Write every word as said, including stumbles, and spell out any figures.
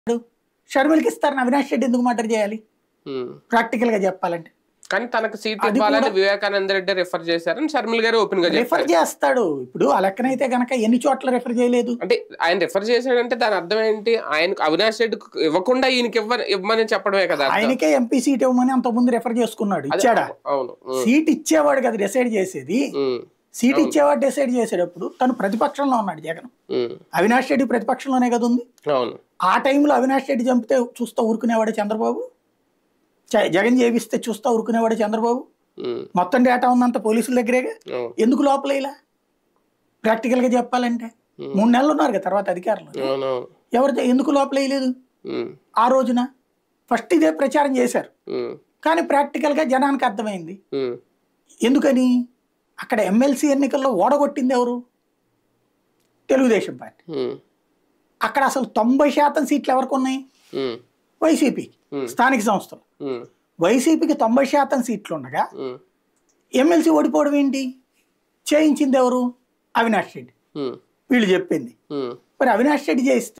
షర్మిలకి ఇస్తారని అవినాష్ రెడ్డి ఎందుకు మర్డర్ చేయాలి ప్రాక్టికల్ గా చెప్పాలంటే? కానీ తనకు సీట్ ఇవ్వాలని వివేకానంద రెడ్డి రిఫర్ చేశారని షర్మిల గారు ఓపెన్ గా రిఫర్ చేస్తాడు. ఇప్పుడు ఆ లెక్కనైతే గనక ఎన్ని చోట్ల రిఫర్ చేయలేదు అంటే ఆయన రిఫర్ చేశాడంటే దాని అర్థం ఏంటి? ఆయన అవినాష్ రెడ్డి ఇవ్వకుండా ఈయనకి ఇవ్వ ఇవ్వమని చెప్పడమే కదా. ఆయనకే ఎంపీ సీట్ ఇవ్వమని అంత ముందు రిఫర్ చేసుకున్నాడు. ఇచ్చాడా? అవును. సీట్ ఇచ్చేవాడు కదా డిసైడ్ చేసేది. సీట్ ఇచ్చేవాడు డిసైడ్ చేసేటప్పుడు తను ప్రతిపక్షంలో ఉన్నాడు జగన్. అవినాష్ రెడ్డి ప్రతిపక్షంలోనే కదా ఉంది. ఆ టైంలో అవినాష్ రెడ్డి చంపితే చూస్తా ఊరుకునేవాడే చంద్రబాబు. జగన్ చేపిస్తే చూస్తా ఊరుకునేవాడే చంద్రబాబు. మొత్తం డేటా ఉందంత పోలీసుల దగ్గరేగా. ఎందుకు లోపల ఇలా ప్రాక్టికల్ గా చెప్పాలంటే మూడు నెలలు ఉన్నారు కదా తర్వాత అధికారులు. ఎవరు ఎందుకు లోపల వేయలేదు? ఆ రోజున ఫస్ట్ ఇదే ప్రచారం చేశారు. కానీ ప్రాక్టికల్ గా జనానికి అర్థమైంది. ఎందుకని? అక్కడ ఎమ్మెల్సీ ఎన్నికల్లో ఓడగొట్టింది ఎవరు? తెలుగుదేశం పార్టీ. అక్కడ అసలు తొంభై శాతం సీట్లు ఎవరికి ఉన్నాయి? వైసీపీకి. స్థానిక సంస్థలు వైసీపీకి తొంభై శాతం సీట్లు ఉండగా ఎమ్మెల్సీ ఓడిపోవడం ఏంటి? చేయించింది ఎవరు? అవినాష్ రెడ్డి. వీళ్ళు చెప్పింది. మరి అవినాష్ రెడ్డి చేయిస్తే